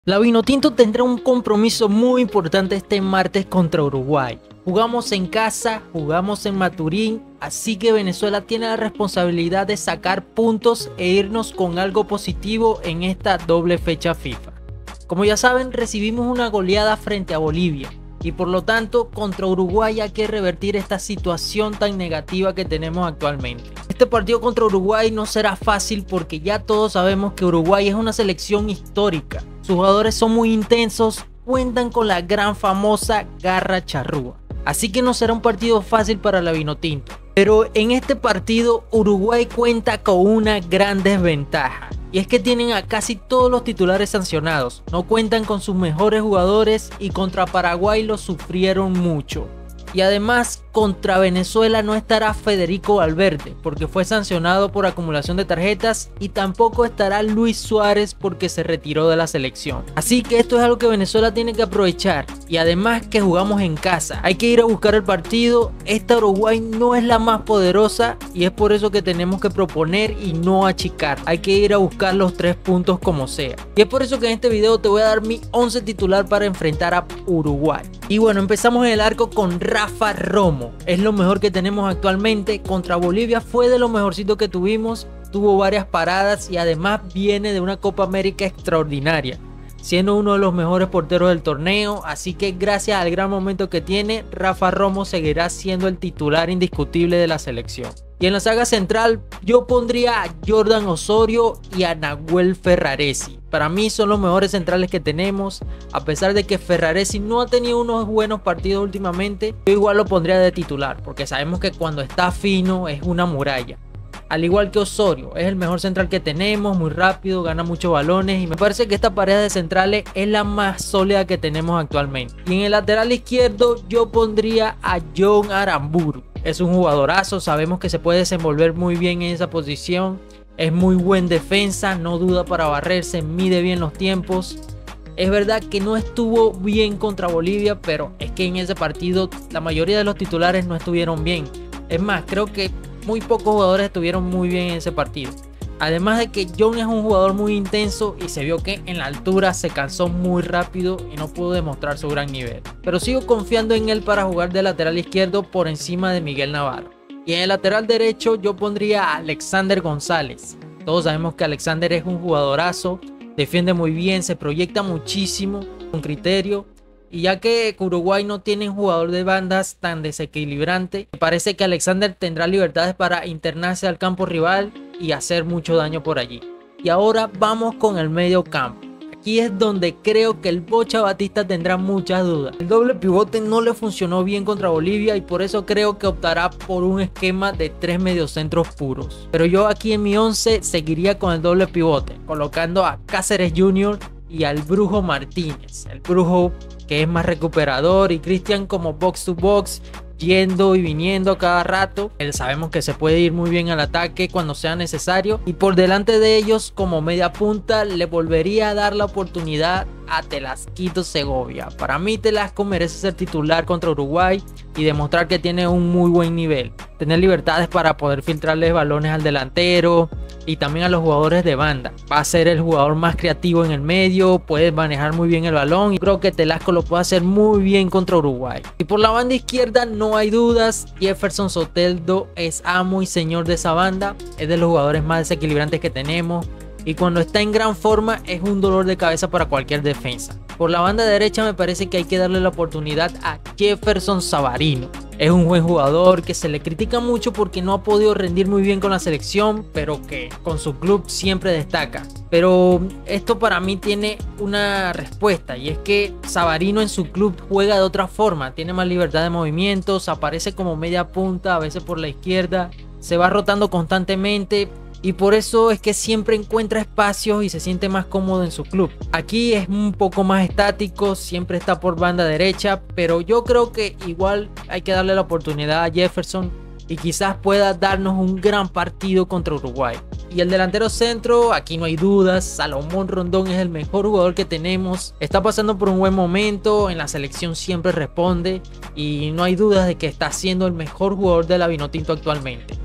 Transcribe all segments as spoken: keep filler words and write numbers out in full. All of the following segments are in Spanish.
La Vinotinto tendrá un compromiso muy importante este martes contra Uruguay. Jugamos en casa, jugamos en Maturín, así que Venezuela tiene la responsabilidad de sacar puntos e irnos con algo positivo en esta doble fecha FIFA. Como ya saben, recibimos una goleada frente a Bolivia y por lo tanto contra Uruguay hay que revertir esta situación tan negativa que tenemos actualmente. Este partido contra Uruguay no será fácil porque ya todos sabemos que Uruguay es una selección histórica. Sus jugadores son muy intensos, cuentan con la gran famosa garra charrúa. Así que no será un partido fácil para la Vinotinto. Pero en este partido Uruguay cuenta con una gran desventaja. Y es que tienen a casi todos los titulares sancionados. No cuentan con sus mejores jugadores y contra Paraguay lo sufrieron mucho. Y además contra Venezuela no estará Federico Valverde porque fue sancionado por acumulación de tarjetas y tampoco estará Luis Suárez porque se retiró de la selección. Así que esto es algo que Venezuela tiene que aprovechar y además que jugamos en casa. Hay que ir a buscar el partido. Esta Uruguay no es la más poderosa y es por eso que tenemos que proponer y no achicar. Hay que ir a buscar los tres puntos como sea. Y es por eso que en este video te voy a dar mi once titular para enfrentar a Uruguay. Y bueno, empezamos en el arco con Rafa Romo. Es lo mejor que tenemos actualmente. Contra Bolivia fue de lo mejorcito que tuvimos. Tuvo varias paradas y además viene de una Copa América extraordinaria, siendo uno de los mejores porteros del torneo. Así que gracias al gran momento que tiene, Rafa Romo seguirá siendo el titular indiscutible de la selección. Y en la saga central yo pondría a Jordan Osorio y a Nahuel Ferraresi. Para mí son los mejores centrales que tenemos. A pesar de que Ferraresi no ha tenido unos buenos partidos últimamente, yo igual lo pondría de titular porque sabemos que cuando está fino es una muralla. Al igual que Osorio, es el mejor central que tenemos, muy rápido, gana muchos balones y me parece que esta pareja de centrales es la más sólida que tenemos actualmente. Y en el lateral izquierdo yo pondría a John Aramburu. Es un jugadorazo, sabemos que se puede desenvolver muy bien en esa posición. Es muy buen defensa, no duda para barrerse, mide bien los tiempos. Es verdad que no estuvo bien contra Bolivia, pero es que en ese partido la mayoría de los titulares no estuvieron bien. Es más, creo que muy pocos jugadores estuvieron muy bien en ese partido. Además de que John es un jugador muy intenso y se vio que en la altura se cansó muy rápido y no pudo demostrar su gran nivel. Pero sigo confiando en él para jugar de lateral izquierdo por encima de Miguel Navarro. Y en el lateral derecho yo pondría a Alexander González. Todos sabemos que Alexander es un jugadorazo, defiende muy bien, se proyecta muchísimo, con criterio. Y ya que Uruguay no tiene un jugador de bandas tan desequilibrante, me parece que Alexander tendrá libertades para internarse al campo rival y hacer mucho daño por allí. Y ahora vamos con el medio campo. Aquí es donde creo que el Bocha Batista tendrá muchas dudas. El doble pivote no le funcionó bien contra Bolivia y por eso creo que optará por un esquema de tres mediocentros puros. Pero yo aquí en mi once seguiría con el doble pivote, colocando a Cáceres junior y al Brujo Martínez. El Brujo que es más recuperador y Cristian como box to box, yendo y viniendo cada rato. Él sabemos que se puede ir muy bien al ataque cuando sea necesario. Y por delante de ellos como media punta le volvería a dar la oportunidad a Telasquito Segovia. Para mí Telasco merece ser titular contra Uruguay y demostrar que tiene un muy buen nivel. Tener libertades para poder filtrarles balones al delantero y también a los jugadores de banda. Va a ser el jugador más creativo en el medio, puede manejar muy bien el balón y creo que Telasco lo puede hacer muy bien contra Uruguay. Y por la banda izquierda no hay dudas, Jefferson Soteldo es amo y señor de esa banda, es de los jugadores más desequilibrantes que tenemos y cuando está en gran forma es un dolor de cabeza para cualquier defensa. Por la banda derecha me parece que hay que darle la oportunidad a Jefferson Savarino. Es un buen jugador que se le critica mucho porque no ha podido rendir muy bien con la selección, pero que con su club siempre destaca. Pero esto para mí tiene una respuesta y es que Savarino en su club juega de otra forma, tiene más libertad de movimientos, aparece como media punta, a veces por la izquierda, se va rotando constantemente. Y por eso es que siempre encuentra espacios y se siente más cómodo en su club. Aquí es un poco más estático, siempre está por banda derecha, pero yo creo que igual hay que darle la oportunidad a Jefferson y quizás pueda darnos un gran partido contra Uruguay. Y el delantero centro, aquí no hay dudas, Salomón Rondón es el mejor jugador que tenemos. Está pasando por un buen momento, en la selección siempre responde y no hay dudas de que está siendo el mejor jugador de la Vinotinto actualmente.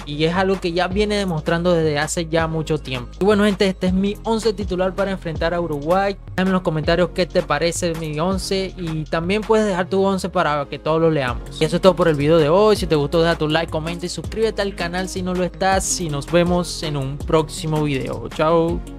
y es algo que ya viene demostrando desde hace ya mucho tiempo. Y bueno gente, este es mi once titular para enfrentar a Uruguay. Déjame en los comentarios qué te parece mi once y también puedes dejar tu once para que todos lo leamos. Y eso es todo por el video de hoy. Si te gustó deja tu like, comenta y suscríbete al canal si no lo estás y nos vemos en un próximo video. Chao.